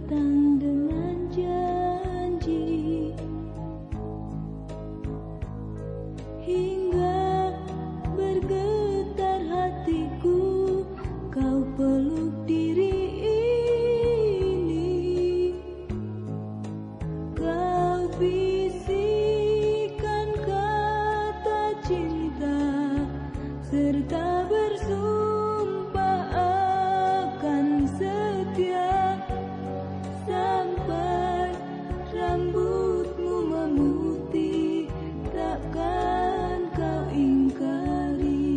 datang dengan janji, hingga bergetar hatiku. Kau peluk diri ini, kau bisikan kata cinta, serta bersumpah akan setia sampai rambutmu memutih, takkan kau ingkari.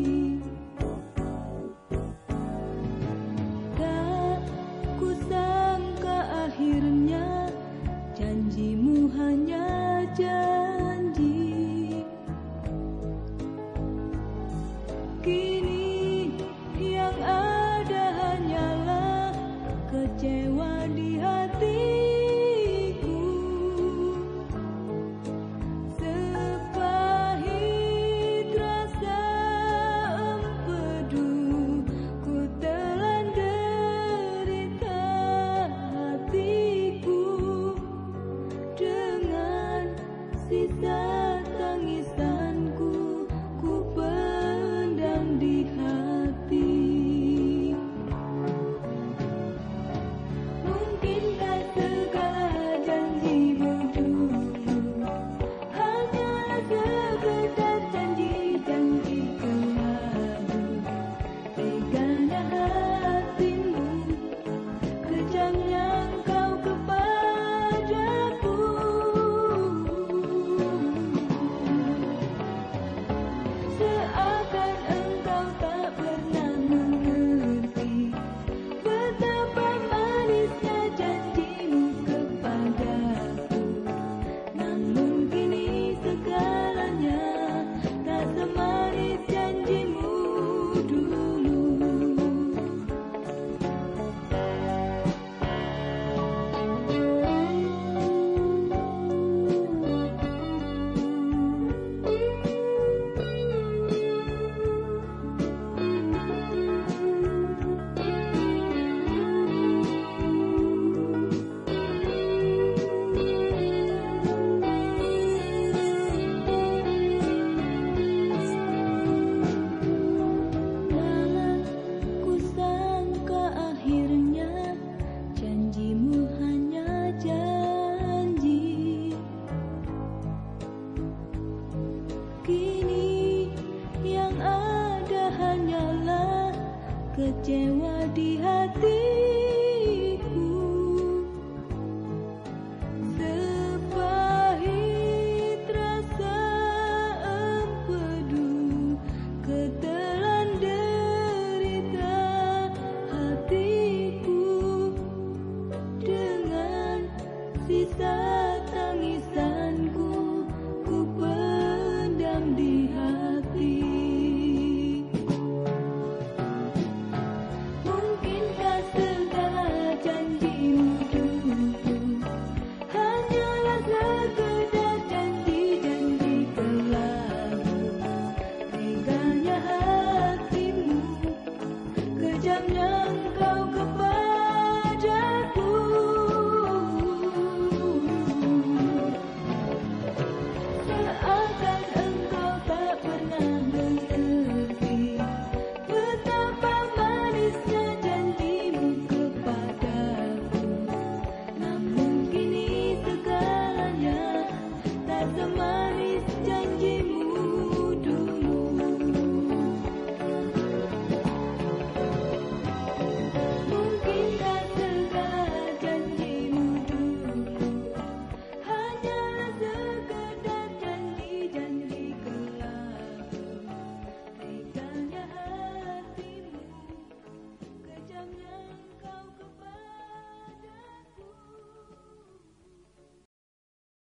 Tak kusangka akhirnya janjimu hanya janji. Kini yang ada hanyalah kecewa di hatiku. Sepahit rasa empedu, ku telan derita hatiku. Dengan sisa tangisanku, ku pendam di hati. Mungkinkah segala janjimu dulu hanyalah sekedar janji-janji kelabu? Teganya hatimu, kejamnya engkau kepadaku. Seakan engkau tak pernah mengerti betapa manisnya janjimu kepadaku. Namun kini segalanya tak semanis janjimu dulu. Malah kusangka akhirnya janjimu hanya janji. Kini yang ada hanyalah kecewa di hatiku. Sepahit rasa empedu, ketelan derita hatiku. Dengan sisa